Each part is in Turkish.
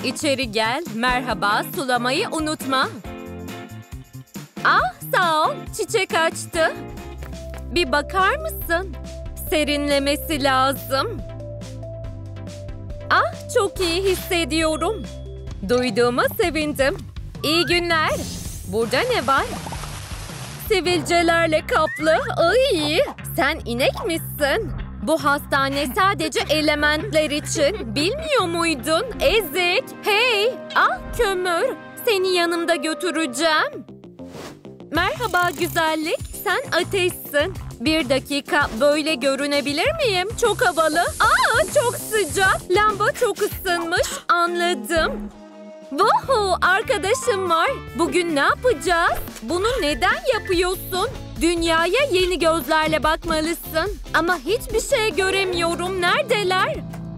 İçeri gel. Merhaba, sulamayı unutma. Ah, sağ ol. Çiçek açtı. Bir bakar mısın? Serinlemesi lazım. Ah, çok iyi hissediyorum. Duyduğuma sevindim. İyi günler. Burada ne var? Sivilcelerle kaplı. Ay, sen inek misin? Bu hastane sadece elementler için. Bilmiyor muydun? Ezik. Hey, ah kömür. Seni yanımda götüreceğim. Merhaba güzellik. Sen ateşsin. Bir dakika, böyle görünebilir miyim? Çok havalı. Aa, çok sıcak. Lamba çok ısınmış. Anladım. Vuhu, arkadaşım var. Bugün ne yapacağız? Bunu neden yapıyorsun? Dünyaya yeni gözlerle bakmalısın. Ama hiçbir şey göremiyorum. Neredeler?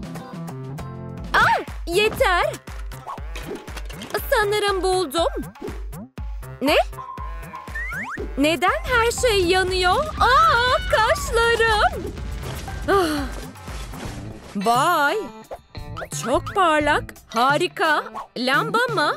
Ah, yeter. Sanırım buldum. Ne? Neden her şey yanıyor? Aa, kaşlarım. Ah. Vay. Çok parlak. Harika. Lamba mı?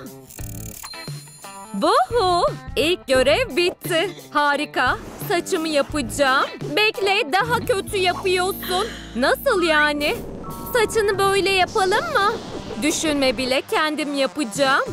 Vuhu. İlk görev bitti. Harika. Saçımı yapacağım. Bekle, daha kötü yapıyorsun. Nasıl yani? Saçını böyle yapalım mı? Düşünme bile, kendim yapacağım.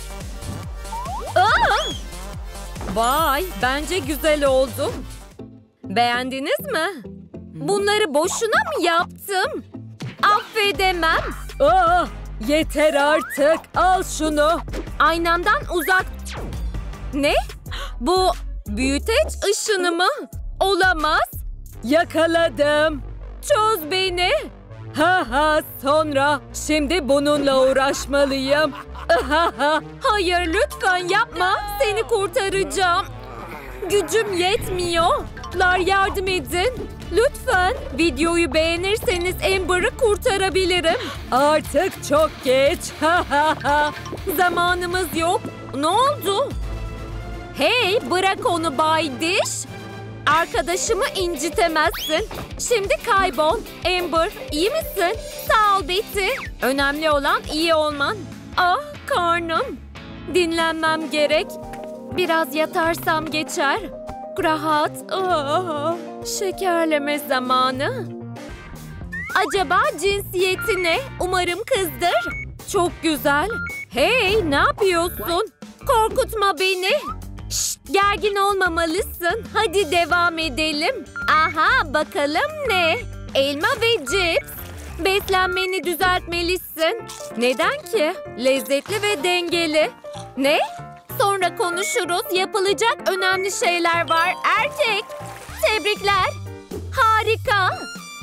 Aa! Vay, bence güzel oldu. Beğendiniz mi? Bunları boşuna mı yaptım? Affedemem. Aa, yeter artık. Al şunu. Aynamdan uzak. Ne? Bu büyüteç ışını mı? Olamaz. Yakaladım. Çöz beni. Ha ha, sonra. Şimdi bununla uğraşmalıyım. Hayır, lütfen yapma. Seni kurtaracağım. Gücüm yetmiyor. Yardım edin. Lütfen. Videoyu beğenirseniz Amber'ı kurtarabilirim. Artık çok geç. Zamanımız yok. Ne oldu? Hey, bırak onu Bay Diş. Arkadaşımı incitemezsin. Şimdi kaybol. Amber, iyi misin? Sağ ol Betty. Önemli olan iyi olman. Ah, karnım. Dinlenmem gerek. Biraz yatarsam geçer. Rahat. Ah, şekerleme zamanı. Acaba cinsiyeti ne? Umarım kızdır. Çok güzel. Hey, ne yapıyorsun? Korkutma beni. Şşt, gergin olmamalısın. Hadi devam edelim. Aha, bakalım ne? Elma ve cips. Beslenmeni düzeltmelisin. Neden ki? Lezzetli ve dengeli. Ne? Sonra konuşuruz. Yapılacak önemli şeyler var. Erkek. Tebrikler. Harika.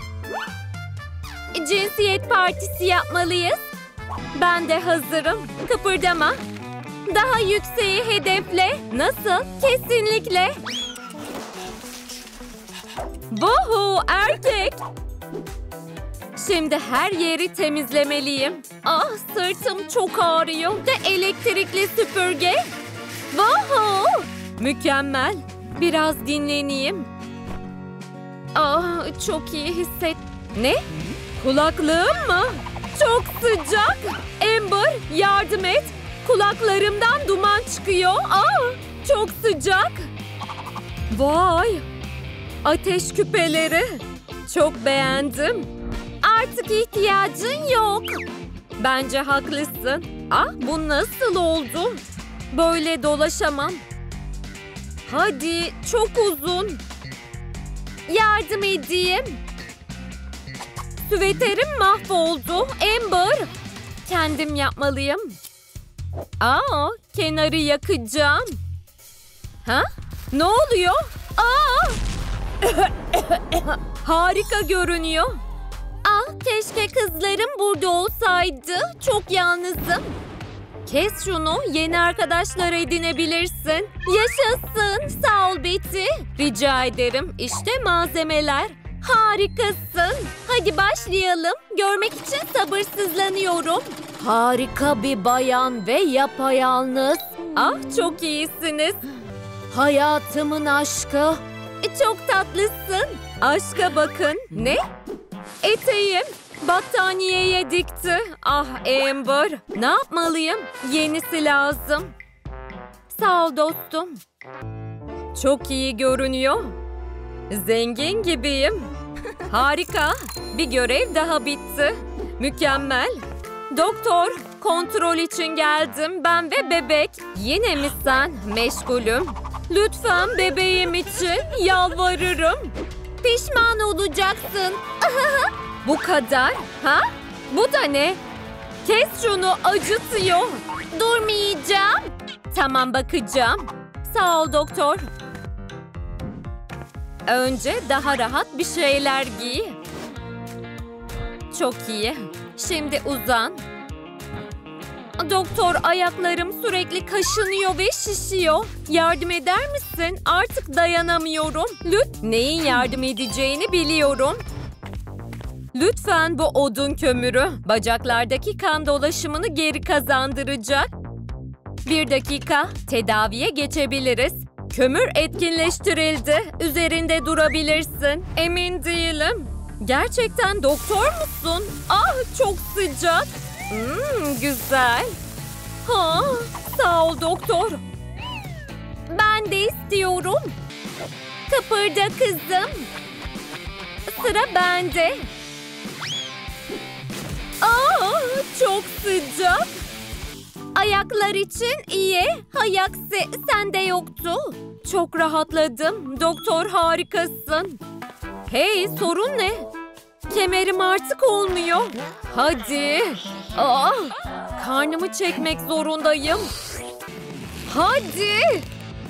Cinsiyet partisi yapmalıyız. Ben de hazırım. Kıpırdama. Daha yükseği hedefle. Nasıl? Kesinlikle. Vuhu, erkek. Şimdi her yeri temizlemeliyim. Ah, sırtım çok ağrıyor. De elektrikli süpürge. Vuhu. Mükemmel. Biraz dinleneyim. Ah, çok iyi hisset. Ne? Kulaklığım mı? Çok sıcak. Amber, yardım et. Kulaklarımdan duman çıkıyor. Ah, çok sıcak. Vay. Ateş küpeleri. Çok beğendim. Artık ihtiyacın yok. Bence haklısın. Ah, bu nasıl oldu? Böyle dolaşamam. Hadi, çok uzun. Yardım edeyim. Süveterim mahvoldu. Amber, kendim yapmalıyım. Aa, kenarı yakacağım. Ha? Ne oluyor? Aa! Harika görünüyor. Ah, keşke kızlarım burada olsaydı. Çok yalnızım. Kes şunu, yeni arkadaşlar edinebilirsin. Yaşasın. Sağ ol Betty. Rica ederim. İşte malzemeler. Harikasın. Hadi başlayalım. Görmek için sabırsızlanıyorum. Harika bir bayan ve yapayalnız. Ah, çok iyisiniz. Hayatımın aşkı. Çok tatlısın. Aşka bakın. Ne? Eteğim. Battaniyeye dikti. Ah Amber, ne yapmalıyım? Yenisi lazım. Sağ ol dostum. Çok iyi görünüyor. Zengin gibiyim. Harika. Bir görev daha bitti. Mükemmel. Doktor, kontrol için geldim. Ben ve bebek. Yine mi sen? Meşgulüm. Lütfen bebeğim için yalvarırım. Pişman olacaksın. Bu kadar. Ha? Bu da ne? Kes şunu, acıtıyor. Durmayacağım. Tamam, bakacağım. Sağ ol doktor. Önce daha rahat bir şeyler giy. Çok iyi. Şimdi uzan. Doktor, ayaklarım sürekli kaşınıyor ve şişiyor. Yardım eder misin? Artık dayanamıyorum. Neyin yardım edeceğini biliyorum. Lütfen, bu odun kömürü bacaklardaki kan dolaşımını geri kazandıracak. 1 dakika, tedaviye geçebiliriz. Kömür etkinleştirildi. Üzerinde durabilirsin. Emin değilim. Gerçekten doktor musun? Ah, çok sıcak. Güzel. Ha, sağ ol doktor. Ben de istiyorum. Kıpırda kızım. Sıra bende. Ah, çok sıcak. Ayaklar için iyi. Hay aksi sende yoktu. Çok rahatladım. Doktor, harikasın. Hey, sorun ne? Kemerim artık olmuyor. Hadi. Karnımı çekmek zorundayım. Hadi.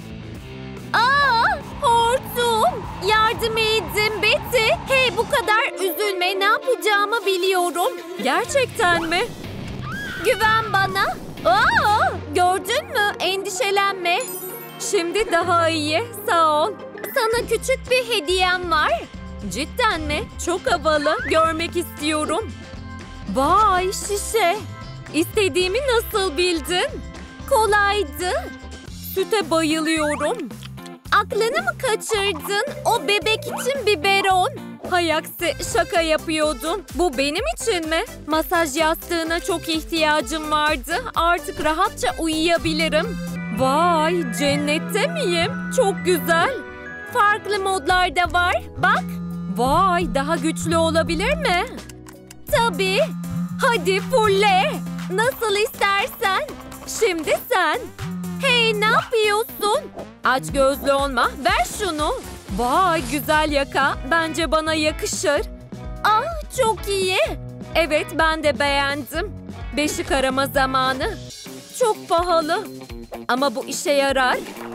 Hortum. Yardım edin Betty. Hey, bu kadar üzülme. Ne yapacağımı biliyorum. Gerçekten mi? Güven bana. Gördün mü? Endişelenme. Şimdi daha iyi. Sağ ol. Sana küçük bir hediyem var. Cidden mi? Çok havalı. Görmek istiyorum. Vay, şişe. İstediğimi nasıl bildin? Kolaydı. Süte bayılıyorum. Aklını mı kaçırdın? O bebek için biberon. Hay aksi, şaka yapıyordum. Bu benim için mi? Masaj yastığına çok ihtiyacım vardı. Artık rahatça uyuyabilirim. Vay, cennette miyim? Çok güzel. Farklı modlar da var. Bak. Vay, daha güçlü olabilir mi? Tabii. Hadi fulle. Nasıl istersen. Şimdi sen. Hey, ne yapıyorsun? Aç gözlü olma. Ver şunu. Vay, güzel yaka. Bence bana yakışır. Ah, çok iyi. Evet, ben de beğendim. Beşik arama zamanı. Çok pahalı. Ama bu işe yarar.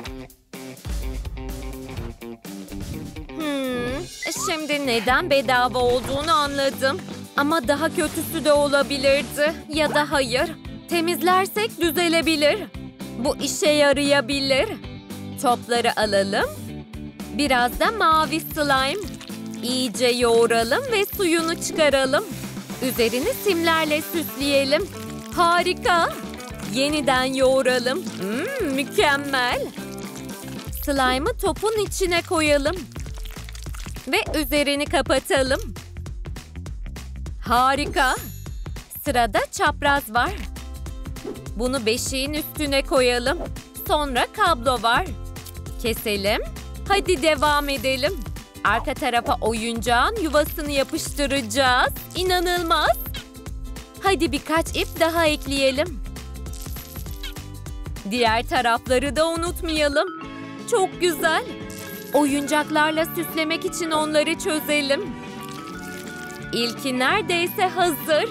Şimdi neden bedava olduğunu anladım. Ama daha kötüsü de olabilirdi. Ya da hayır. Temizlersek düzelebilir. Bu işe yarayabilir. Topları alalım. Biraz da mavi slime. İyice yoğuralım ve suyunu çıkaralım. Üzerini simlerle süsleyelim. Harika. Yeniden yoğuralım. Mükemmel. Slime'ı topun içine koyalım. Ve üzerini kapatalım. Harika. Sırada çapraz var. Bunu beşiğin üstüne koyalım. Sonra kablo var. Keselim. Hadi devam edelim. Arka tarafa oyuncağın yuvasını yapıştıracağız. İnanılmaz. Hadi birkaç ip daha ekleyelim. Diğer tarafları da unutmayalım. Çok güzel. Oyuncaklarla süslemek için onları çözelim. İlki neredeyse hazır.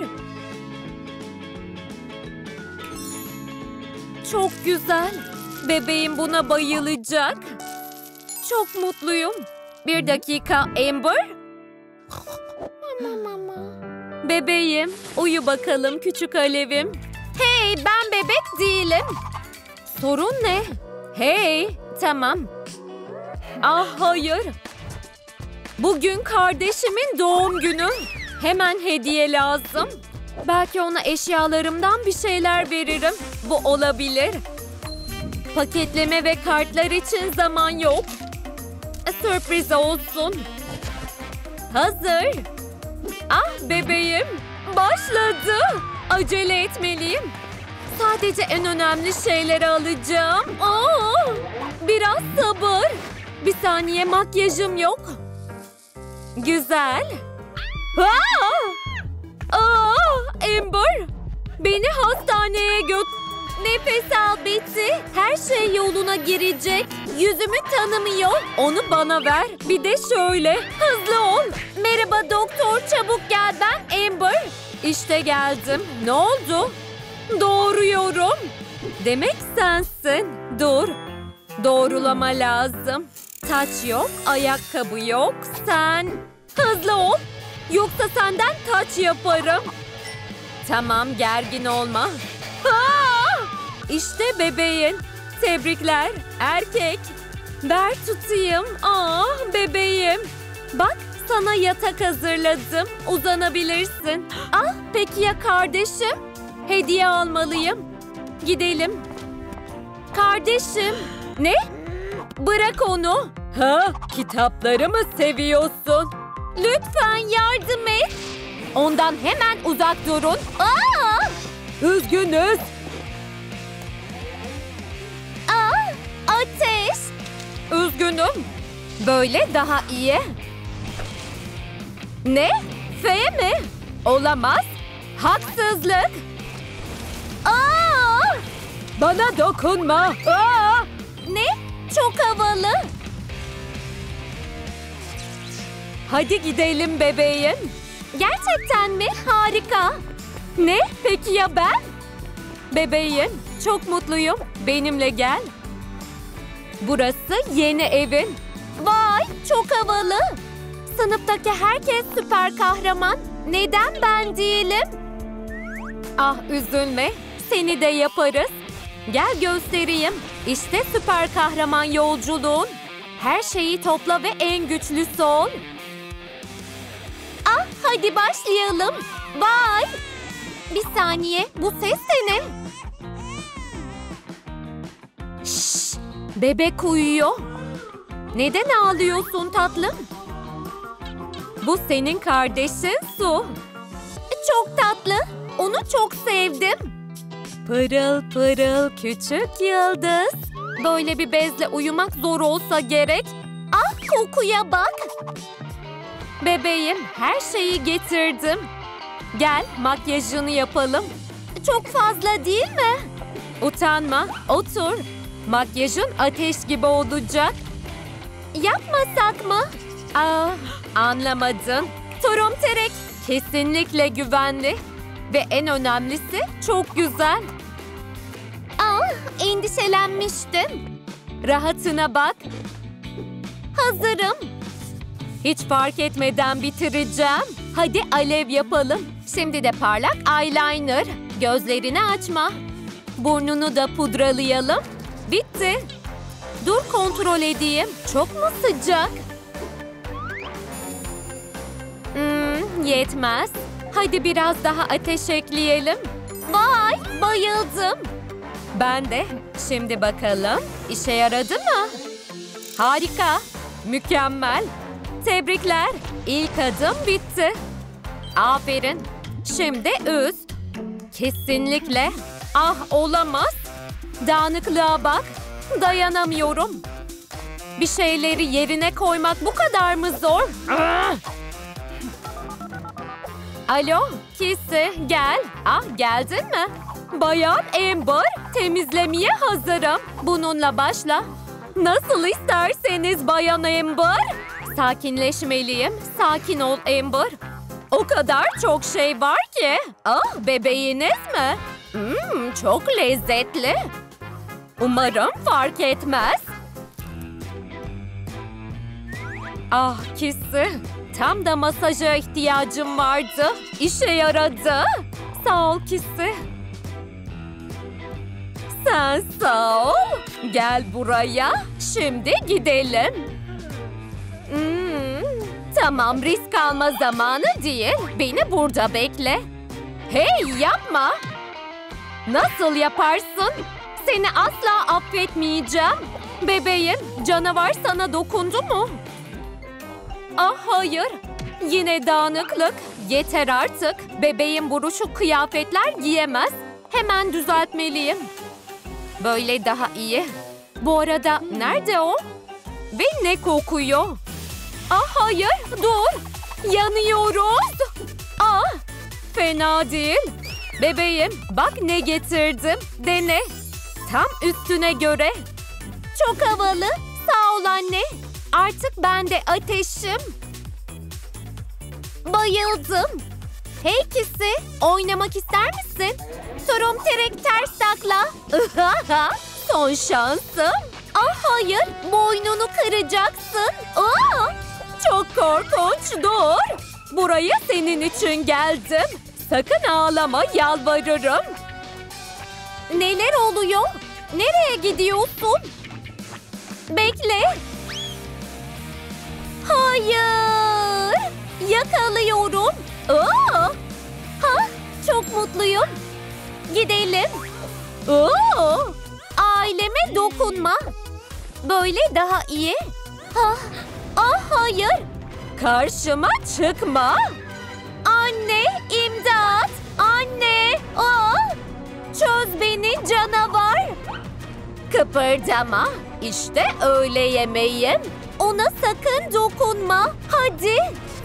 Çok güzel. Bebeğim buna bayılacak. Çok mutluyum. 1 dakika Amber. Bebeğim, uyu bakalım küçük alevim. Hey, ben bebek değilim. Sorun ne? Hey, tamam. Ah, hayır. Bugün kardeşimin doğum günü. Hemen hediye lazım. Belki ona eşyalarımdan bir şeyler veririm. Bu olabilir. Paketleme ve kartlar için zaman yok. Sürpriz olsun. Hazır. Ah bebeğim, başladı. Acele etmeliyim. Sadece en önemli şeyleri alacağım. Biraz sabır. Bir saniye, makyajım yok. Güzel. Amber, beni hastaneye götür. Nefes al Betty. Her şey yoluna girecek. Yüzümü tanımıyor. Onu bana ver. Bir de şöyle. Hızlı ol. Merhaba doktor, çabuk gel, ben Amber. İşte geldim. Ne oldu? Doğruyorum. Demek sensin. Dur. Doğrulama lazım. Taç yok, ayakkabı yok. Sen hızlı ol. Yoksa senden taç yaparım. Tamam, gergin olma. İşte bebeğin. Tebrikler. Erkek. Ver tutayım. Bebeğim. Bak, sana yatak hazırladım. Uzanabilirsin. Peki ya kardeşim? Hediye almalıyım. Gidelim. Kardeşim. Ne? Bırak onu. Kitapları mı seviyorsun? Lütfen yardım et. Ondan hemen uzak durun. Üzgünüz. Ateş. Üzgünüm. Böyle daha iyi. Ne? F mi? Olamaz. Haksızlık. Bana dokunma. Ne? Çok havalı. Hadi gidelim bebeğim. Gerçekten mi? Harika. Ne? Peki ya ben? Bebeğim, çok mutluyum. Benimle gel. Burası yeni evin. Vay, çok havalı. Sınıftaki herkes süper kahraman. Neden ben değilim? Üzülme. Seni de yaparız. Gel göstereyim. İşte süper kahraman yolculuğun. Her şeyi topla ve en güçlüsü ol. Hadi başlayalım. Vay. Bir saniye. Bu ses de ne? Şşş. Bebek uyuyor. Neden ağlıyorsun tatlım? Bu senin kardeşin Su. Çok tatlı. Onu çok sevdim. Pırıl pırıl küçük yıldız. Böyle bir bezle uyumak zor olsa gerek. Kokuya bak. Bebeğim, her şeyi getirdim. Gel, makyajını yapalım. Çok fazla değil mi? Utanma, otur. Makyajın ateş gibi olacak. Yapmasak mı? Anlamadın. Turumterek kesinlikle güvenli. Ve en önemlisi çok güzel. Endişelenmiştim. Rahatına bak. Hazırım. Hiç fark etmeden bitireceğim. Hadi alev yapalım. Şimdi de parlak eyeliner. Gözlerini açma. Burnunu da pudralayalım. Bitti. Dur kontrol edeyim. Çok mu sıcak? Yetmez. Hadi biraz daha ateş ekleyelim. Vay, bayıldım. Ben de. Şimdi bakalım. İşe yaradı mı? Harika. Mükemmel. Tebrikler. İlk adım bitti. Aferin. Şimdi üst. Kesinlikle. Olamaz. Dağınıklığa bak. Dayanamıyorum. Bir şeyleri yerine koymak bu kadar mı zor? Alo, Kissy, gel. Geldin mi? Bayan Amber, temizlemeye hazırım. Bununla başla. Nasıl isterseniz Bayan Amber. Sakinleşmeliyim. Sakin ol Amber. O kadar çok şey var ki. Bebeğiniz mi? Çok lezzetli. Umarım fark etmez. Kissy. Tam da masaja ihtiyacım vardı. İşe yaradı. Sağ ol Kissy. Sen sağ ol. Gel buraya. Şimdi gidelim. Tamam, risk alma zamanı değil. Beni burada bekle. Hey, yapma. Nasıl yaparsın? Seni asla affetmeyeceğim. Bebeğim, canavar sana dokundu mu? Hayır. Yine dağınıklık. Yeter artık. Bebeğim buruşuk kıyafetler giyemez. Hemen düzeltmeliyim. Böyle daha iyi. Bu arada nerede o? Ve ne kokuyor? Ah hayır, dur. Yanıyoruz. Ah, fena değil. Bebeğim, bak ne getirdim. Dene. Tam üstüne göre. Çok havalı. Sağ ol anne. Artık ben de ateşim. Bayıldım. Hey Kisi, oynamak ister misin? Torum terek ters takla. Son şansım. Ah hayır, boynunu kıracaksın. Çok korkunç, dur. Buraya senin için geldim. Sakın ağlama, yalvarırım. Neler oluyor? Nereye gidiyorsun? Bekle. Hayır. Yakalıyorum. Çok mutluyum. Gidelim. Aileme dokunma. Böyle daha iyi. Hayır. Karşıma çıkma. Anne, imdat. Anne. Çöz beni canavar. Kıpırdama. İşte öğle yemeğim. Ona sakın dokunma. Hadi.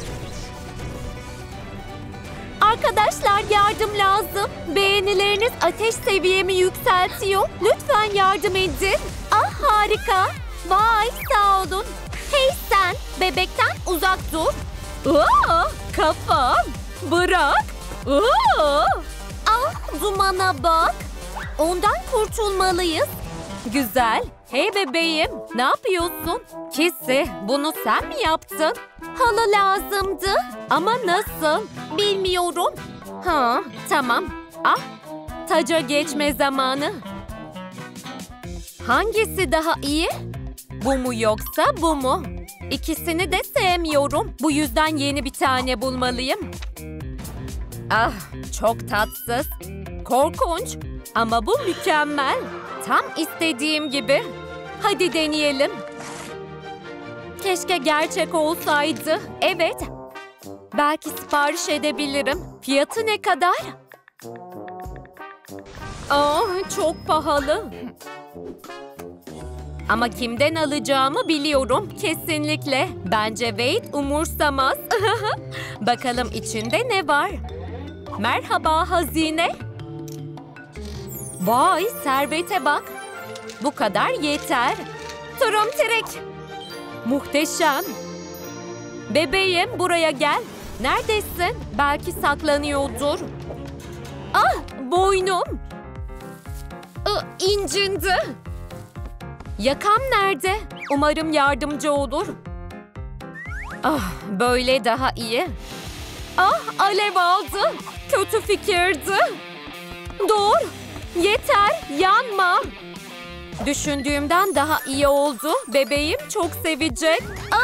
Arkadaşlar yardım lazım. Beğenileriniz ateş seviyemi yükseltiyor. Lütfen yardım edin. Harika. Vay sağ olun. Hey sen, bebekten uzak dur. Kafam. Bırak. Dumana bak. Ondan kurtulmalıyız. Güzel. Hey bebeğim, ne yapıyorsun? Kisi, bunu sen mi yaptın? Halı lazımdı. Ama nasıl? Bilmiyorum. Tamam. Taca geçme zamanı. Hangisi daha iyi? Bu mu yoksa bu mu? İkisini de sevmiyorum. Bu yüzden yeni bir tane bulmalıyım. Çok tatsız. Korkunç. Ama bu mükemmel. Tam istediğim gibi. Hadi deneyelim. Keşke gerçek olsaydı. Evet. Belki sipariş edebilirim. Fiyatı ne kadar? Çok pahalı. Ama kimden alacağımı biliyorum. Kesinlikle. Bence Wade umursamaz. Bakalım içinde ne var? Merhaba hazine. Vay servete bak. Bu kadar yeter. Turum terek. Muhteşem. Bebeğim buraya gel. Neredesin? Belki saklanıyordur. Boynum. İncindi. Yakam nerede? Umarım yardımcı olur. Böyle daha iyi. Alev aldı. Kötü fikirdi. Dur. Yeter. Yanma. Düşündüğümden daha iyi oldu. Bebeğim çok sevecek.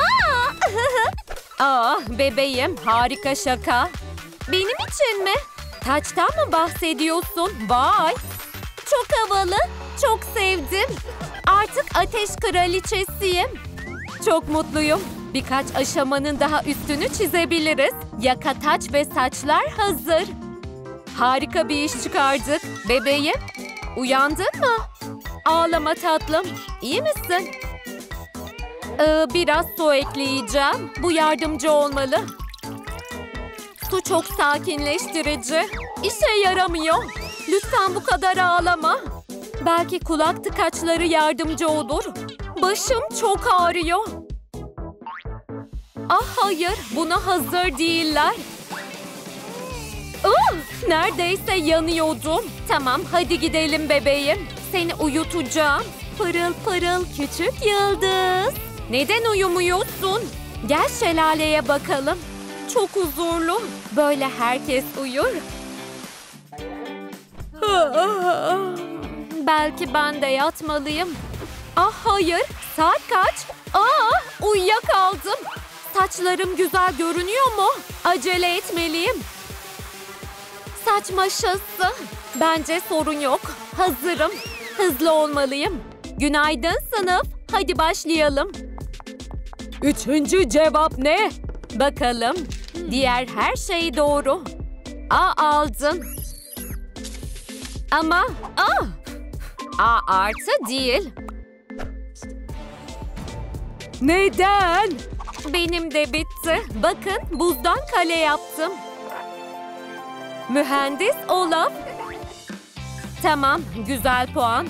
Bebeğim harika şaka. Benim için mi? Taçtan mı bahsediyorsun? Vay. Çok havalı. Çok sevdim. Artık ateş kraliçesiyim. Çok mutluyum. Birkaç aşamanın daha üstünü çizebiliriz. Yaka, taç ve saçlar hazır. Harika bir iş çıkardık. Bebeğim, uyandın mı? Ağlama tatlım. İyi misin? Biraz su ekleyeceğim. Bu yardımcı olmalı. Su çok sakinleştirici. İşe yaramıyor. Lütfen bu kadar ağlama. Belki kulak tıkaçları yardımcı olur. Başım çok ağrıyor. Hayır, buna hazır değiller. Neredeyse yanıyordum. Tamam, hadi gidelim bebeğim. Seni uyutacağım. Pırıl pırıl küçük yıldız. Neden uyumuyorsun? Gel şelaleye bakalım. Çok huzurlu. Böyle herkes uyur. Belki ben de yatmalıyım. Hayır. Saat kaç? Uyuyakaldım. Saçlarım güzel görünüyor mu? Acele etmeliyim. Saç maşası. Bence sorun yok. Hazırım. Hızlı olmalıyım. Günaydın sınıf. Hadi başlayalım. Üçüncü cevap ne? Bakalım. Diğer her şey doğru. Aldın. Ama A artı değil. Neden? Benim de bitti. Bakın buzdan kale yaptım. Mühendis Olaf. Tamam, güzel puan.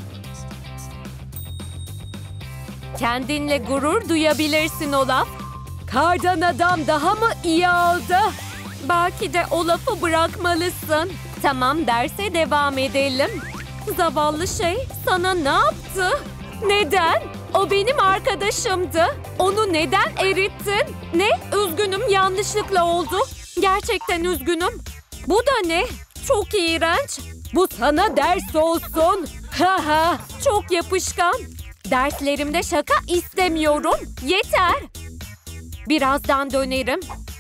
Kendinle gurur duyabilirsin Olaf. Kardan adam daha mı iyi oldu? Belki de Olaf'ı bırakmalısın. Tamam, derse devam edelim. Zavallı şey sana ne yaptı? Neden? O benim arkadaşımdı. Onu neden erittin? Ne? Üzgünüm, yanlışlıkla oldu. Gerçekten üzgünüm. Bu da ne? Çok iğrenç. Bu sana ders olsun. Haha, çok yapışkan. Derslerimde şaka istemiyorum. Yeter. Birazdan dönerim.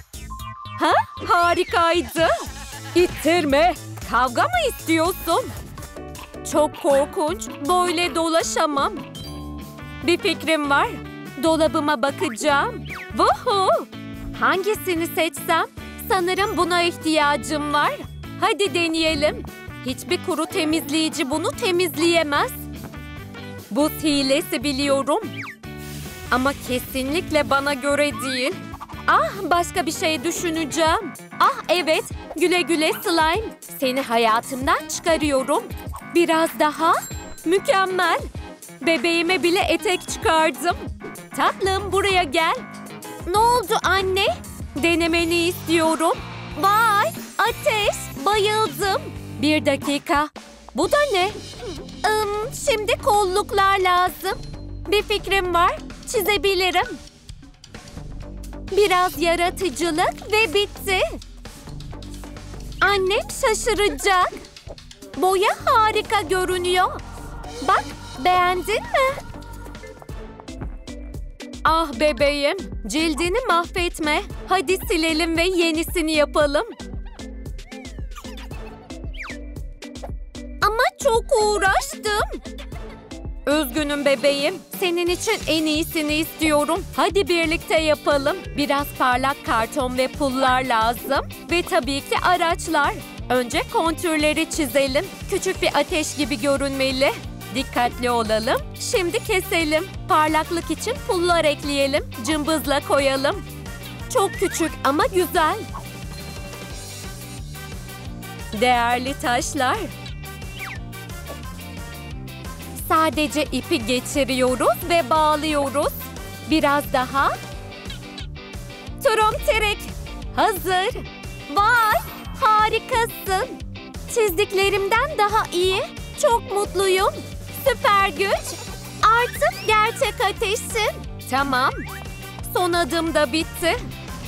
Harikaydı. İttirme. Kavga mı istiyorsun? Çok korkunç. Böyle dolaşamam. Bir fikrim var. Dolabıma bakacağım. Vuhu! Hangisini seçsem? Sanırım buna ihtiyacım var. Hadi deneyelim. Hiçbir kuru temizleyici bunu temizleyemez. Buz hilesi biliyorum. Ama kesinlikle bana göre değil. Başka bir şey düşüneceğim. Evet, güle güle slime. Seni hayatımdan çıkarıyorum. Biraz daha. Mükemmel. Bebeğime bile etek çıkardım. Tatlım, buraya gel. Ne oldu anne? Denemeni istiyorum. Vay, ateş. Bayıldım. 1 dakika. Bu da ne? Şimdi kolluklar lazım. Bir fikrim var. Çizebilirim. Biraz yaratıcılık ve bitti. Annem şaşıracak. Boya harika görünüyor. Bak, beğendin mi? Bebeğim, cildini mahvetme. Hadi silelim ve yenisini yapalım. Ama çok uğraştım. Üzgünüm bebeğim. Senin için en iyisini istiyorum. Hadi birlikte yapalım. Biraz parlak karton ve pullar lazım. Ve tabii ki araçlar. Önce kontürleri çizelim. Küçük bir ateş gibi görünmeli. Dikkatli olalım. Şimdi keselim. Parlaklık için pullar ekleyelim. Cımbızla koyalım. Çok küçük ama güzel. Değerli taşlar. Sadece ipi geçiriyoruz ve bağlıyoruz. Biraz daha. Tromterek. Hazır. Vay, harikasın. Çizdiklerimden daha iyi. Çok mutluyum. Süper güç. Artık gerçek ateşsin. Tamam. Son adım da bitti.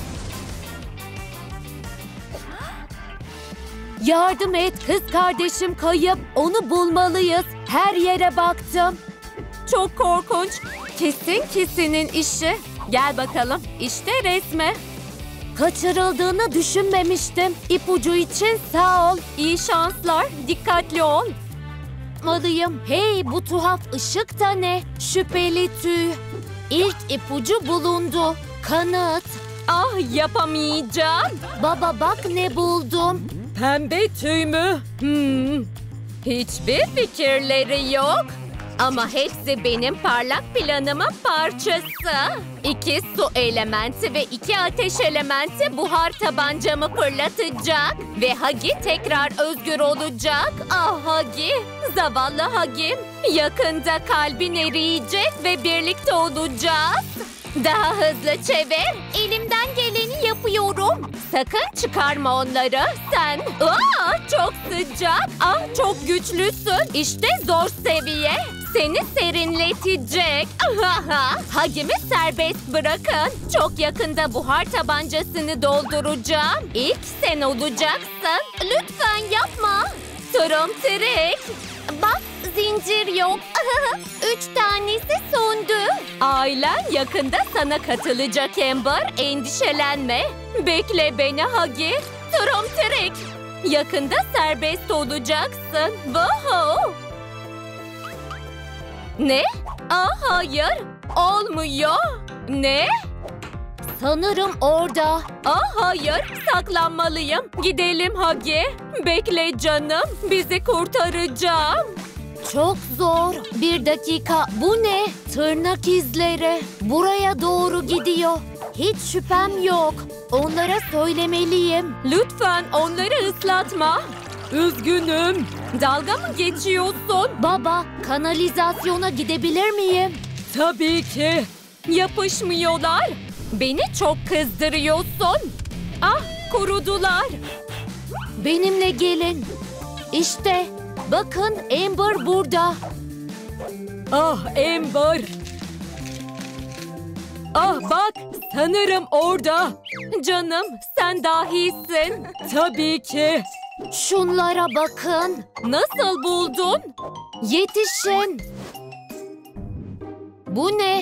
Yardım et, kız kardeşim kayıp. Onu bulmalıyız. Her yere baktım. Çok korkunç. Kesin Kissie'nin işi. Gel bakalım. İşte resmi. Kaçırıldığını düşünmemiştim. İpucu için sağ ol. İyi şanslar. Dikkatli ol. Malıyım. Hey, bu tuhaf ışık da ne? Şüpheli tüy. İlk ipucu bulundu. Kanıt. Yapamayacağım. Baba bak ne buldum. Pembe tüy mü? Hiçbir fikirleri yok. Ama hepsi benim parlak planımın parçası. 2 su elementi ve 2 ateş elementi buhar tabancamı fırlatacak. Ve Hagi tekrar özgür olacak. Hagi, zavallı Hagi'm. Yakında kalbin eriyecek ve birlikte olacağız. Daha hızlı çevir. Elimden geleni yapıyorum. Sakın çıkarma onları. Sen. Çok sıcak. Çok güçlüsün. İşte zor seviye. Seni serinletecek. Hagi'mi serbest bırakın. Çok yakında buhar tabancasını dolduracağım. İlk sen olacaksın. Lütfen yapma. Tromterek. Bak, zincir yok. 3 tanesi söndü. Ailen yakında sana katılacak Amber. Endişelenme. Bekle beni Hagi. Tromterek. Yakında serbest olacaksın. Wow. Ne? Hayır. Olmuyor. Ne? Sanırım orada. Hayır, saklanmalıyım. Gidelim Hagi. Bekle canım, bizi kurtaracağım. Çok zor. Bir dakika, bu ne? Tırnak izleri. Buraya doğru gidiyor. Hiç şüphem yok. Onlara söylemeliyim. Lütfen onları ıslatma. Üzgünüm. Dalga mı geçiyorsun? Baba, kanalizasyona gidebilir miyim? Tabii ki. Yapışmıyorlar. Beni çok kızdırıyorsun. Ah, kurudular. Benimle gelin. İşte, bakın Amber burada. Ah Amber. Ah bak, sanırım orada. Canım, sen dahisin. Tabii ki. Şunlara bakın. Nasıl buldun? Yetişin. Bu ne?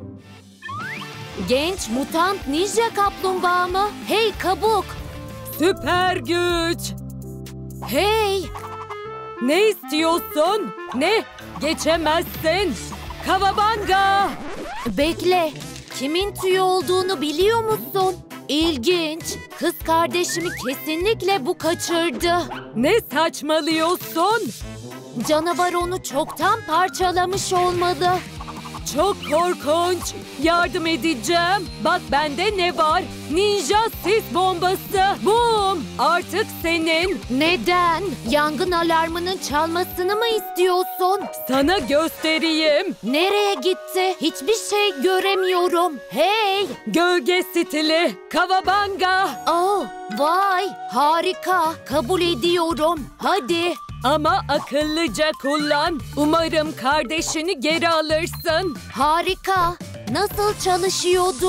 Genç mutant ninja kaplumbağa mı? Hey kabuk. Süper güç. Hey. Ne istiyorsun? Ne? Geçemezsin. Kavabanga. Bekle. Kimin tüyü olduğunu biliyor musun? İlginç. Kız kardeşimi kesinlikle bu kaçırdı. Ne saçmalıyorsun? Canavar onu çoktan parçalamış olmalı. Çok korkunç. Yardım edeceğim. Bak bende ne var? Ninja sis bombası. Bum! Artık senin. Neden? Yangın alarmının çalmasını mı istiyorsun? Sana göstereyim. Nereye gitti? Hiçbir şey göremiyorum. Hey! Gölge stili. Kavabanga. Oh, vay! Harika. Kabul ediyorum. Hadi. Ama akıllıca kullan. Umarım kardeşini geri alırsın. Harika. Nasıl çalışıyordu?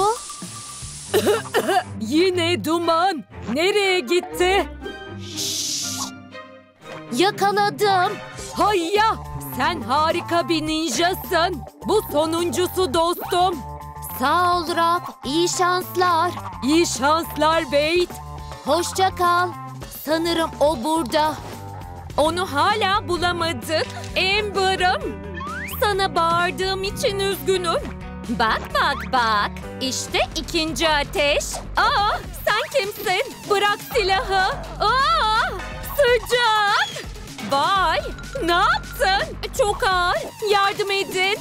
Yine duman. Nereye gitti? Yakaladım. Hayya! Sen harika bir ninjasın. Bu sonuncusu dostum. Sağ ol Rob. İyi şanslar. İyi şanslar Wade. Hoşça kal. Sanırım o burada. Onu hala bulamadık. Amber'ım. Sana bağırdığım için üzgünüm. Bak bak bak. İşte ikinci ateş. Sen kimsin? Bırak silahı. Sıcak. Vay. Ne yaptın? Çok ağır. Yardım edin.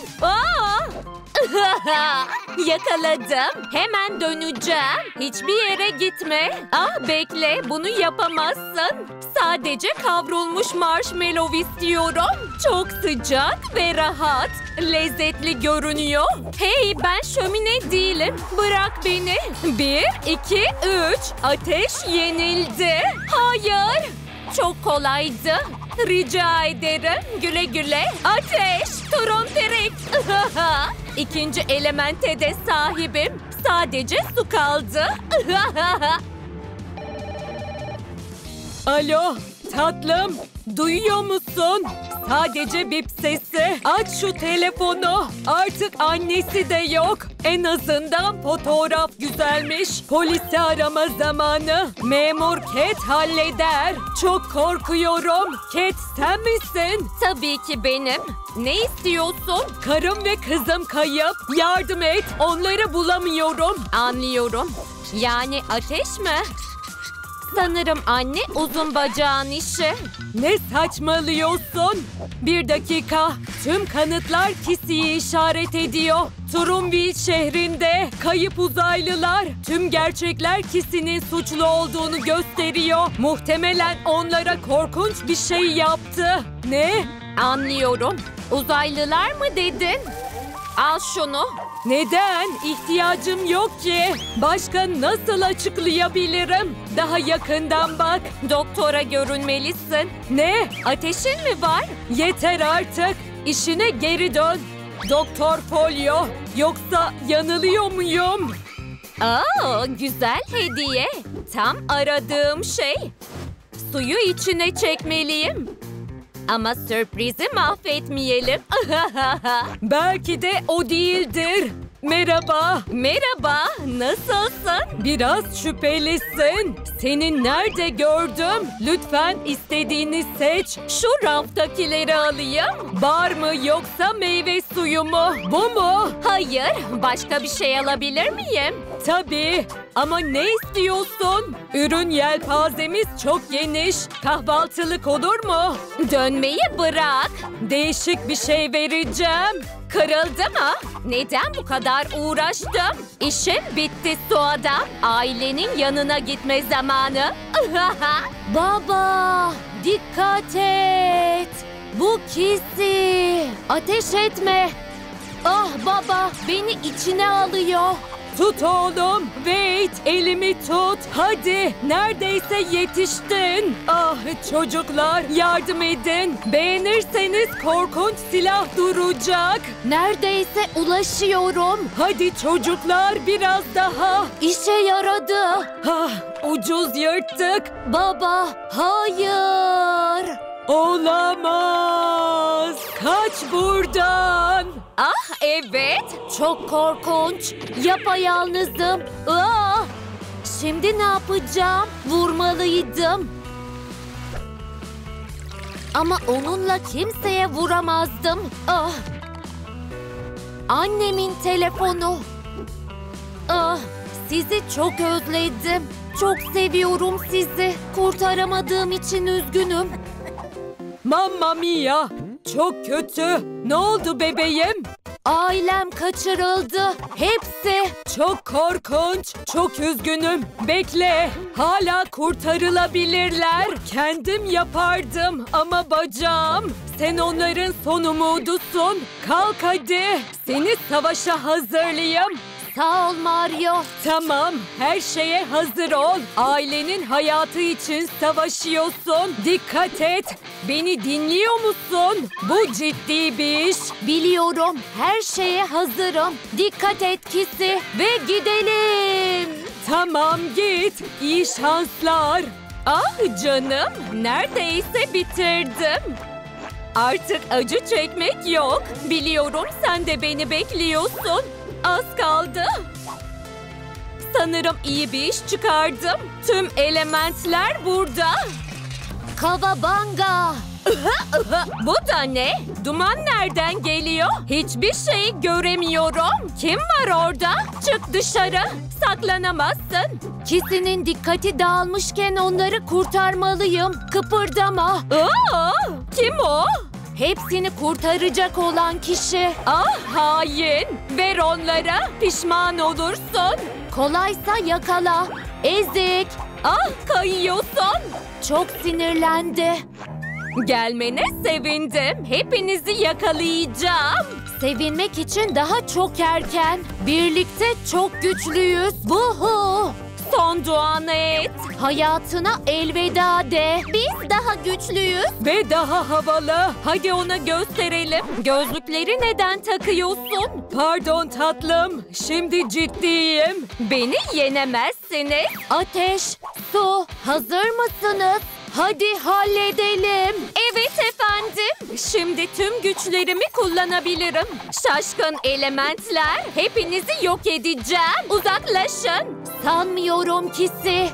Yakaladım. Hemen döneceğim. Hiçbir yere gitme. Bekle. Bunu yapamazsın. Sadece kavrulmuş marshmallow istiyorum. Çok sıcak ve rahat. Lezzetli görünüyor. Hey, ben şömine değilim. Bırak beni. 1, 2, 3. Ateş yenildi. Hayır. Çok kolaydı. Rica ederim. Güle güle. Ateş. Tromperik. İkinci elemente de sahibim. Sadece su kaldı. Alo, tatlım. Duyuyor musun? Sadece bip sesi. Aç şu telefonu. Artık annesi de yok. En azından fotoğraf güzelmiş. Polisi arama zamanı. Memur Cat halleder. Çok korkuyorum. Cat sen misin? Tabii ki benim. Ne istiyorsun? Karım ve kızım kayıp. Yardım et. Onları bulamıyorum. Anlıyorum. Yani ateş mi? Sanırım anne uzun bacağın işi. Ne saçmalıyorsun? Bir dakika. Tüm kanıtlar Kissie'yi işaret ediyor. Turumville şehrinde kayıp uzaylılar. Tüm gerçekler Kissie'nin suçlu olduğunu gösteriyor. Muhtemelen onlara korkunç bir şey yaptı. Ne? Anlıyorum. Uzaylılar mı dedin? Al şunu. Neden? İhtiyacım yok ki. Başka nasıl açıklayabilirim? Daha yakından bak. Doktora görünmelisin. Ne? Ateşin mi var? Yeter artık. İşine geri dön. Doktor Folyo. Yoksa yanılıyor muyum? Güzel hediye. Tam aradığım şey. Suyu içine çekmeliyim. Ama sürprizi mahvetmeyelim. Belki de o değildir. Merhaba. Merhaba. Nasılsın? Biraz şüphelisin. Seni nerede gördüm? Lütfen istediğini seç. Şu raftakileri alayım. Bar mı yoksa meyve suyu mu? Bu mu? Hayır. Başka bir şey alabilir miyim? Tabii. Ama ne istiyorsun? Ürün yelpazemiz çok geniş. Kahvaltılık olur mu? Dönmeyi bırak. Değişik bir şey vereceğim. Kırıldı mı? Neden bu kadar uğraştım? İşim bitti Suada. Ailenin yanına gitme zamanı. Baba, dikkat et. Bu kisi. Ateş etme. Ah baba, beni içine alıyor. Tut oğlum. Wait, elimi tut. Hadi, neredeyse yetiştin. Ah çocuklar, yardım edin. Beğenirseniz korkunç silah duracak. Neredeyse ulaşıyorum. Hadi çocuklar, biraz daha. İşe yaradı. Ah, ucuz yırttık. Baba, hayır. Olamaz. Kaç buradan. Ah evet. Çok korkunç. Yapayalnızım. Ah! Şimdi ne yapacağım? Vurmalıydım. Ama onunla kimseye vuramazdım. Ah! Annemin telefonu. Ah! Sizi çok özledim. Çok seviyorum sizi. Kurtaramadığım için üzgünüm. Mamma mia! Çok kötü. Ne oldu bebeğim? Ailem kaçırıldı. Hepsi. Çok korkunç. Çok üzgünüm. Bekle. Hala kurtarılabilirler. Kendim yapardım ama bacağım. Sen onların son umudusun. Kalk hadi. Seni savaşa hazırlayayım. Sağ ol Mario. Tamam, her şeye hazır ol. Ailenin hayatı için savaşıyorsun. Dikkat et. Beni dinliyor musun? Bu ciddi bir iş. Biliyorum. Her şeye hazırım. Dikkat et Kisi ve gidelim. Tamam git. İyi şanslar. Ah canım, neredeyse bitirdim. Artık acı çekmek yok. Biliyorum sen de beni bekliyorsun. Az kaldı. Sanırım iyi bir iş çıkardım. Tüm elementler burada. Kavabanga. Bu da ne? Duman nereden geliyor? Hiçbir şey göremiyorum. Kim var orada? Çık dışarı. Saklanamazsın. Kisi'nin dikkati dağılmışken onları kurtarmalıyım. Kıpırdama. Aa, kim o? Hepsini kurtaracak olan kişi. Ah hain. Ver onlara. Pişman olursun. Kolaysa yakala. Ezik. Ah kayıyorsun. Çok sinirlendi. Gelmene sevindim. Hepinizi yakalayacağım. Sevinmek için daha çok erken. Birlikte çok güçlüyüz. Vuhu. Son duanı et. Hayatına elveda de. Biz daha güçlüyüz. Ve daha havalı. Hadi ona gösterelim. Gözlükleri neden takıyorsun? Pardon tatlım. Şimdi ciddiyim. Beni yenemezsiniz. Ateş, su. Hazır mısınız? Hadi halledelim. Evet efendim. Şimdi tüm güçlerimi kullanabilirim. Şaşkın elementler. Hepinizi yok edeceğim. Uzaklaşın. Sanmıyorum Kisi.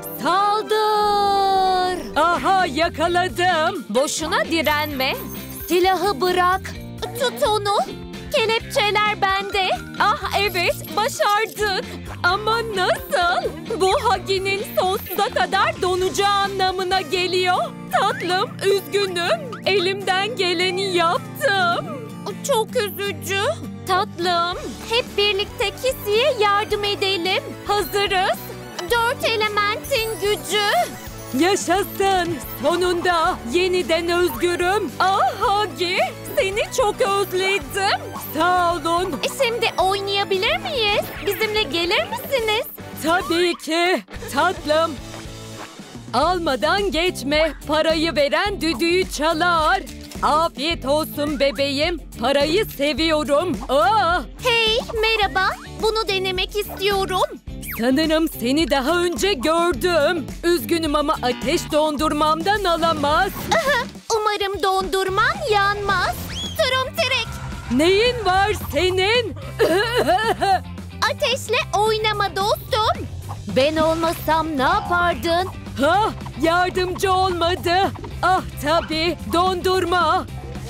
Saldır. Aha yakaladım. Boşuna direnme. Silahı bırak. Tut onu. Kelepçeler bende. Ah evet başardık. Ama nasıl? Bu Hagi'nin sonsuza kadar donacağı anlamına geliyor. Tatlım üzgünüm. Elimden geleni yaptım. Çok üzücü. Tatlım hep birlikte Kisi'ye yardım edelim. Hazırız. 4 elementin gücü. Yaşasın. Sonunda yeniden özgürüm. Ah Hagi, seni çok özledim. Sağ olun. Şimdi oynayabilir miyiz? Bizimle gelir misiniz? Tabii ki. Tatlım. Almadan geçme. Parayı veren düdüğü çalar. Afiyet olsun bebeğim. Parayı seviyorum. Aa! Hey, merhaba. Bunu denemek istiyorum. Sanırım seni daha önce gördüm. Üzgünüm ama ateş dondurmamdan alamaz. Umarım dondurman yanmaz. Trumterek. Neyin var senin? Ateşle oynama dostum. Ben olmasam ne yapardın? Ha, yardımcı olmadı. Ah tabii, dondurma.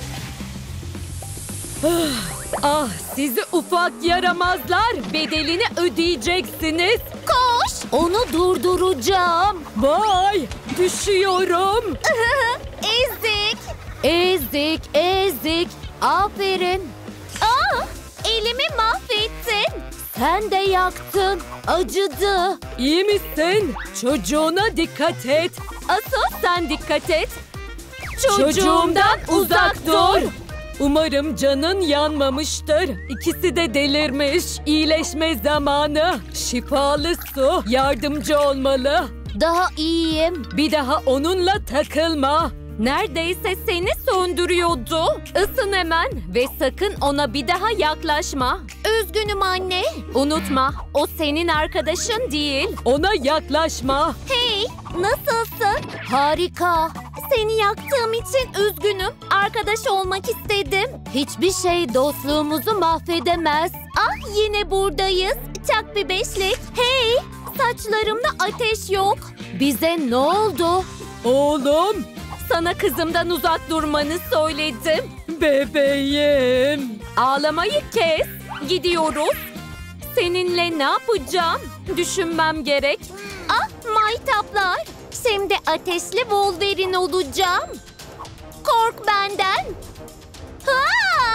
Ah, sizi ufak yaramazlar. Bedelini ödeyeceksiniz. Koş. Onu durduracağım. Vay, düşüyorum. Ezik. Ezik, ezik. Aferin. Ah, elimi mahvettin. Sen de yaktın. Acıdı. İyi misin? Çocuğuna dikkat et. Asıl sen dikkat et. Çocuğumdan uzak dur. Umarım canın yanmamıştır. İkisi de delirmiş. İyileşme zamanı. Şifalı su yardımcı olmalı. Daha iyiyim. Bir daha onunla takılma. Neredeyse seni söndürüyordu. Isın hemen ve sakın ona bir daha yaklaşma. Üzgünüm anne. Unutma, o senin arkadaşın değil. Ona yaklaşma. Hey, nasılsın? Harika. Seni yaktığım için üzgünüm. Arkadaş olmak istedim. Hiçbir şey dostluğumuzu mahvedemez. Ah, yine buradayız. Çak bir beşlik. Hey, saçlarımda ateş yok. Bize ne oldu? Oğlum, Sana kızımdan uzak durmanı söyledim. bebeğim. Ağlamayı kes. Gidiyoruz. Seninle ne yapacağım? Düşünmem gerek. Ah, maytaplar. Şimdi ateşli Wolverine olacağım. Kork benden. Ha!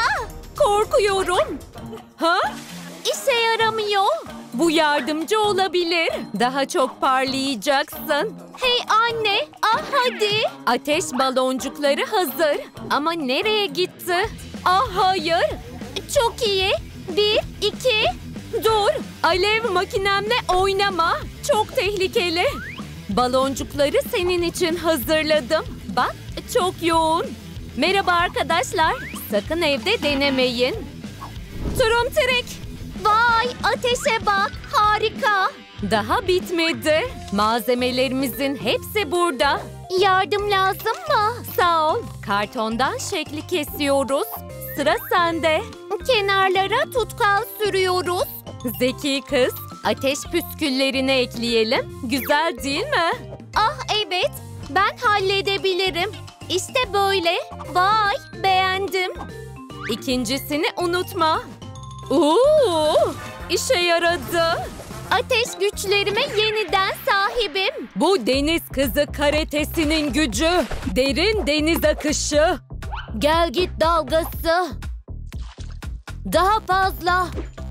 Korkuyorum. Ha? İşe yaramıyor. Bu yardımcı olabilir. Daha çok parlayacaksın. Hey anne, ah hadi. Ateş baloncukları hazır. Ama nereye gitti? Ah hayır. Çok iyi. 1, 2. Dur. Alev makinemle oynama. Çok tehlikeli. Baloncukları senin için hazırladım. Bak, çok yoğun. Merhaba arkadaşlar. Sakın evde denemeyin. Turumtirik. Vay, ateşe bak. Harika. Daha bitmedi. Malzemelerimizin hepsi burada. Yardım lazım mı? Sağ ol. Kartondan şekli kesiyoruz. Sıra sende. Kenarlara tutkal sürüyoruz. Zeki kız. Ateş püsküllerini ekleyelim. Güzel değil mi? Ah evet. Ben halledebilirim. İşte böyle. Vay, beğendim. İkincisini unutma. Oo, işe yaradı. Ateş güçlerime yeniden sahibim. Bu deniz kızı karatesinin gücü. Derin deniz akışı. Gel git dalgası. Daha fazla.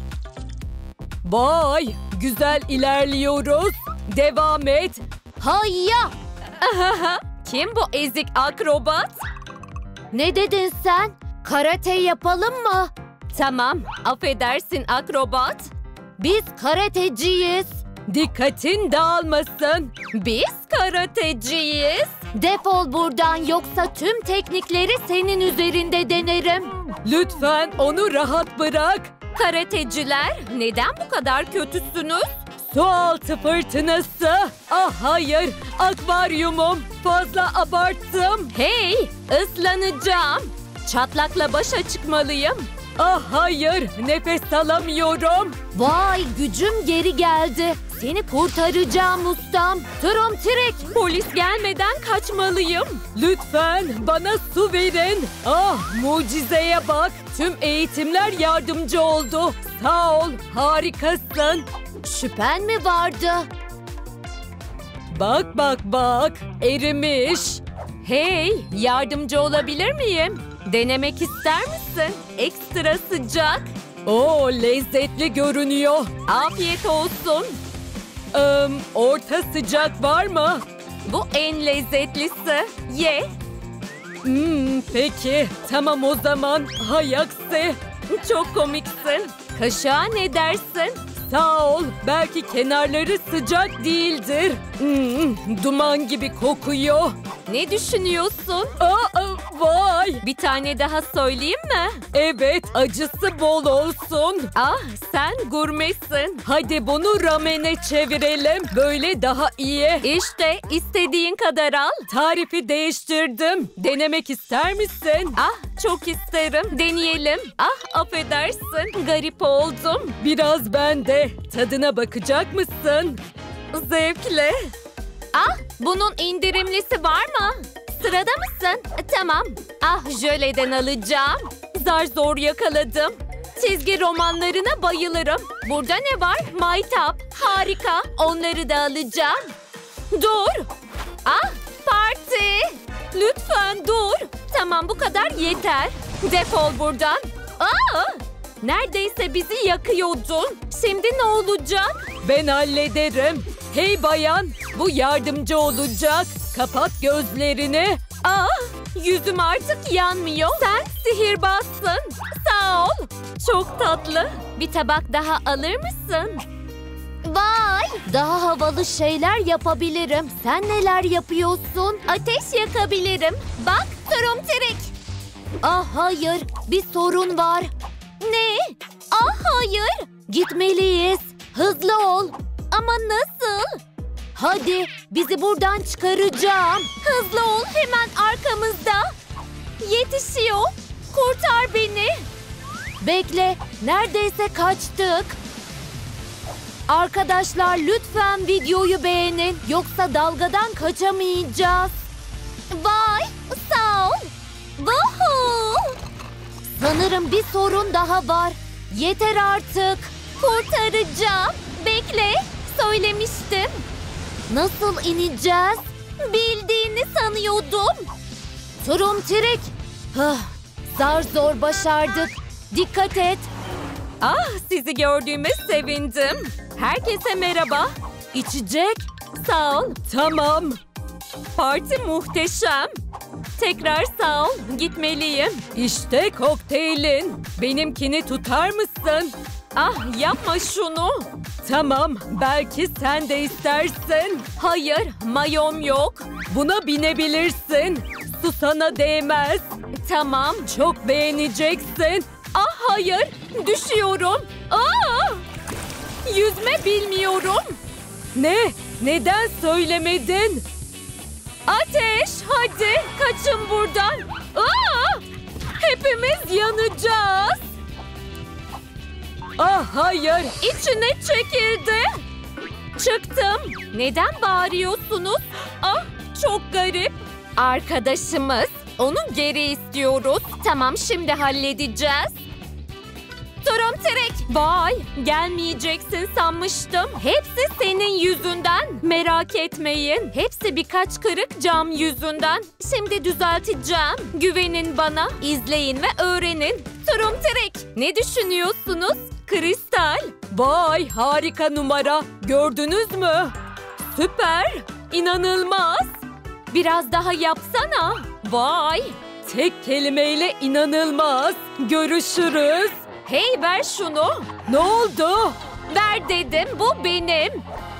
Vay, güzel ilerliyoruz. Devam et. Hayya. Kim bu ezik akrobat? Ne dedin sen? Karate yapalım mı? Tamam, affedersin akrobat. Biz karateciyiz. Dikkatin dağılmasın. Biz karateciyiz. Defol buradan, yoksa tüm teknikleri senin üzerinde denerim. Lütfen onu rahat bırak. Karateciler, neden bu kadar kötüsünüz? Sualtı fırtınası. Ah hayır, akvaryumum. Fazla abarttım. Hey, ıslanacağım. Çatlakla başa çıkmalıyım. Ah hayır, nefes alamıyorum. Vay, gücüm geri geldi. Seni kurtaracağım ustam. Turumtirik, polis gelmeden kaçmalıyım. Lütfen bana su verin. Ah, mucizeye bak. Tüm eğitimler yardımcı oldu. Sağ ol, harikasın. Şüphen mi vardı? Bak bak bak, erimiş. Hey, yardımcı olabilir miyim? Denemek ister misin? Ekstra sıcak. Oo, lezzetli görünüyor. Afiyet olsun. Orta sıcak var mı? Bu en lezzetlisi. Ye. Peki, tamam o zaman. Hay aksi. Çok komiksin. Kaşığa ne dersin? Sağ ol. Belki kenarları sıcak değildir. Duman gibi kokuyor. Ne düşünüyorsun? Aa, Vay! Bir tane daha söyleyeyim mi? Evet, acısı bol olsun. Ah, sen gurmesin. Hadi bunu ramene çevirelim. Böyle daha iyi. İşte istediğin kadar al. Tarifi değiştirdim. Denemek ister misin? Ah, çok isterim. Deneyelim. Ah, affedersin. Garip oldum. Biraz ben de. Tadına bakacak mısın? Zevkle. Ah, bunun indirimlisi var mı? Sırada mısın? Tamam. Ah, jöleden alacağım. Zar zor yakaladım. Çizgi romanlarına bayılırım. Burada ne var? Maytap. Harika. Onları da alacağım. Dur. Ah, parti. Lütfen dur. Tamam, bu kadar yeter. Defol buradan. Aa! Neredeyse bizi yakıyordun. Şimdi ne olacak? Ben hallederim. Hey bayan, bu yardımcı olacak. Kapat gözlerini. Ah, yüzüm artık yanmıyor. Sen sihirbazsın. Sağ ol. Çok tatlı. Bir tabak daha alır mısın? Vay! Daha havalı şeyler yapabilirim. Sen neler yapıyorsun? Ateş yakabilirim. Bak, Turumtirik. Ah hayır, bir sorun var. Ne? Ah hayır. Gitmeliyiz. Hızlı ol. Ama nasıl? Hadi, bizi buradan çıkaracağım. Hızlı ol, hemen arkamızda. Yetişiyor. Kurtar beni. Bekle, neredeyse kaçtık. Arkadaşlar lütfen videoyu beğenin. Yoksa dalgadan kaçamayacağız. Vay, sağ ol. Vuhu! Sanırım bir sorun daha var. Yeter artık. Kurtaracağım. Bekle, söylemiştim. Nasıl ineceğiz? Bildiğini sanıyordum. Turumtirik. Zar zor başardık. Dikkat et. Ah, sizi gördüğüme sevindim. Herkese merhaba. İçecek? Sağ ol. Tamam. Parti muhteşem. Tekrar sağ ol. Gitmeliyim. İşte kokteylin. Benimkini tutar mısın? Ah, yapma şunu. Tamam, belki sen de istersin. Hayır, mayom yok. Buna binebilirsin. Su sana değmez. Tamam. Çok beğeneceksin. Ah hayır, düşüyorum. Aa! Yüzme bilmiyorum. Ne? Neden söylemedin? Ateş, hadi kaçın buradan. Aa! Hepimiz yanacağız. Ah hayır. İçine çekildi. Çıktım. Neden bağırıyorsunuz? Ah, çok garip. Arkadaşımız. Onu geri istiyoruz. Tamam, şimdi halledeceğiz. Turumtirik. Vay, gelmeyeceksin sanmıştım. Hepsi senin yüzünden. Merak etmeyin. Hepsi birkaç kırık cam yüzünden. Şimdi düzelteceğim. Güvenin bana. İzleyin ve öğrenin. Turumtirik. Ne düşünüyorsunuz? Kristal. Vay, harika numara. Gördünüz mü? Süper. İnanılmaz. Biraz daha yapsana. Vay. Tek kelimeyle inanılmaz. Görüşürüz. Hey, ver şunu. Ne oldu? Ver dedim, bu benim.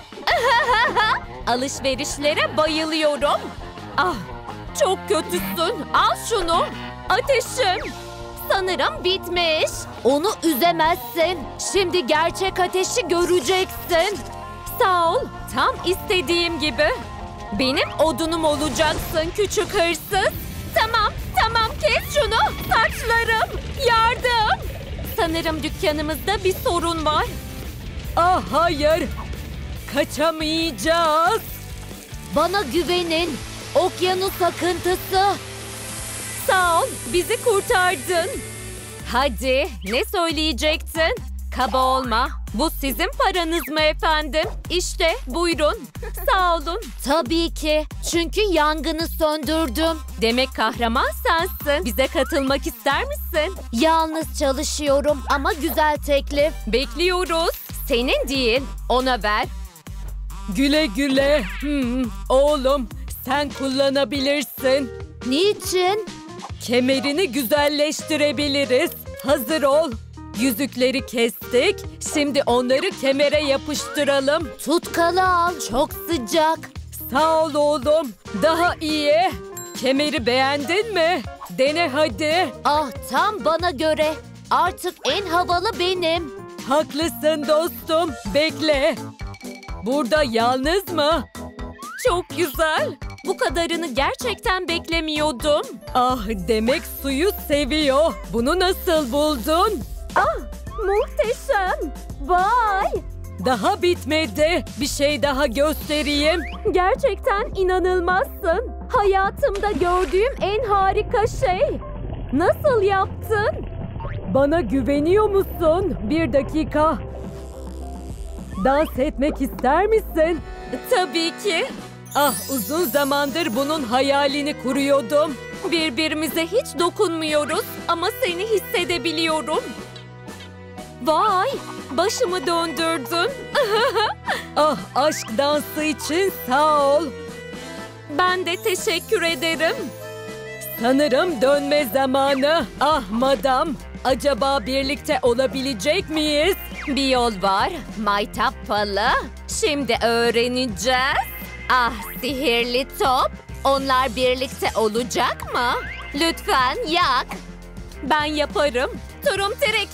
Alışverişlere bayılıyorum. Ah, çok kötüsün. Al şunu. Ateşim. Sanırım bitmiş. Onu üzemezsin. Şimdi gerçek ateşi göreceksin. Sağ ol. Tam istediğim gibi. Benim odunum olacaksın küçük hırsız. Tamam, tamam, kes şunu. Saçlarım. Yardım. Sanırım dükkanımızda bir sorun var. Ah hayır. Kaçamayacağız. Bana güvenin. Okyanus akıntısı. Sağ ol, bizi kurtardın. Hadi, ne söyleyecektin? Kaba olma. Bu sizin paranız mı efendim? İşte, buyurun. Sağ olun. Tabii ki. Çünkü yangını söndürdüm. Demek kahraman sensin. Bize katılmak ister misin? Yalnız çalışıyorum ama güzel teklif. Bekliyoruz. Senin değil, ona ver. Güle güle. Oğlum, sen kullanabilirsin. Niçin? Kemerini güzelleştirebiliriz. Hazır ol. Yüzükleri kestik. Şimdi onları kemere yapıştıralım. Tutkalı al, çok sıcak. Sağ ol oğlum. Daha iyi. Kemeri beğendin mi? Dene hadi. Ah, tam bana göre. Artık en havalı benim. Haklısın dostum. Bekle. Burada yalnız mı? Çok güzel. Bu kadarını gerçekten beklemiyordum. Ah, demek suyu seviyor. Bunu nasıl buldun? Muhteşem. Vay. Daha bitmedi. Bir şey daha göstereyim. Gerçekten inanılmazsın. Hayatımda gördüğüm en harika şey. Nasıl yaptın? Bana güveniyor musun? Bir dakika. Dans etmek ister misin? Tabii ki. Ah, uzun zamandır bunun hayalini kuruyordum. Birbirimize hiç dokunmuyoruz ama seni hissedebiliyorum. Vay, başımı döndürdün. Ah, aşk dansı için sağ ol. Ben de teşekkür ederim. Sanırım dönme zamanı. Ah madam, acaba birlikte olabilecek miyiz? Bir yol var, maytap falı. Şimdi öğreneceğiz. Ah sihirli top, onlar birlikte olacak mı? Lütfen yak. Ben yaparım. Turumtirik.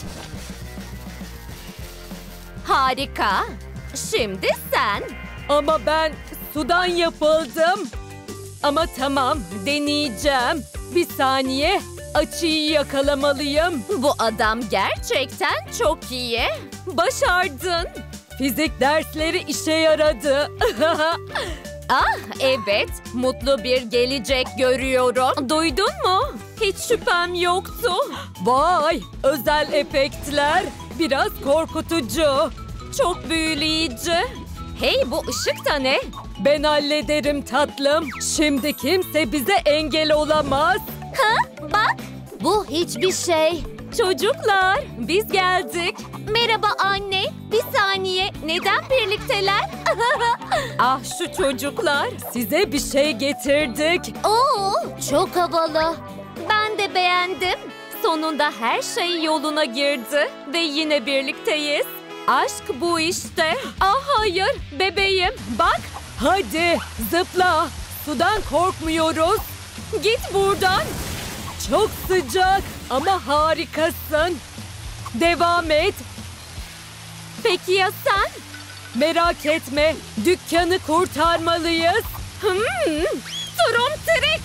Harika. Şimdi sen. Ama ben sudan yapıldım. Ama tamam, deneyeceğim. Bir saniye, açıyı yakalamalıyım. Bu adam gerçekten çok iyi. Başardın. Fizik dersleri işe yaradı. Ah evet, mutlu bir gelecek görüyorum. Duydun mu? Hiç şüphem yoktu. Vay, özel efektler. Biraz korkutucu. Çok büyüleyici. Hey bu ışık da ne? Ben hallederim tatlım. Şimdi kimse bize engel olamaz. Bak. Bu hiçbir şey. Çocuklar biz geldik. Merhaba anne. Bir saniye. Neden birlikteler? Ah şu çocuklar. Size bir şey getirdik. Oo, çok havalı. Ben de beğendim. Sonunda her şey yoluna girdi ve yine birlikteyiz. Aşk bu işte. Ah hayır bebeğim bak. Hadi zıpla. Sudan korkmuyoruz. Git buradan. Çok sıcak ama harikasın. Devam et. Peki ya sen? Merak etme. Dükkanı kurtarmalıyız. Turumtirik.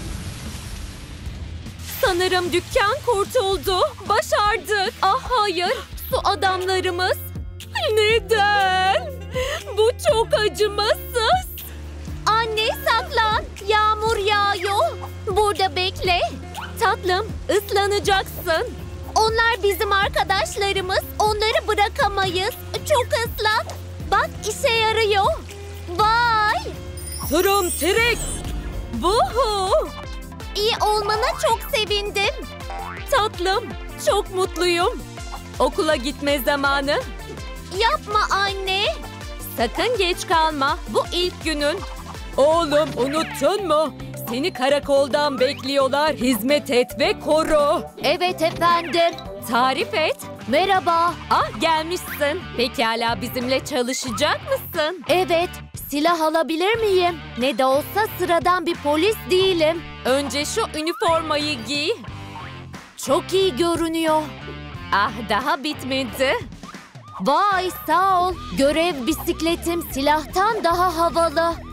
Sanırım dükkan kurtuldu. Başardık. Ah hayır. Su adamlarımız. Neden? Bu çok acımasız. Anne saklan. Yağmur yağıyor. Burada bekle. Tatlım ıslanacaksın. Onlar bizim arkadaşlarımız. Onları bırakamayız. Çok ıslak. Bak işe yarıyor. Vay. Turumtirik. Vuhu. İyi olmana çok sevindim. Tatlım, çok mutluyum. Okula gitme zamanı. Yapma anne. Sakın geç kalma. Bu ilk günün. Oğlum unuttun mu? Seni karakoldan bekliyorlar. Hizmet et ve koru. Evet efendim. Tarif et. Merhaba. Ah gelmişsin. Pekala bizimle çalışacak mısın? Evet, silah alabilir miyim? Ne de olsa sıradan bir polis değilim. Önce şu üniformayı giy. Çok iyi görünüyor. Ah daha bitmedi. Vay sağ ol. Görev bisikletim silahtan daha havalı.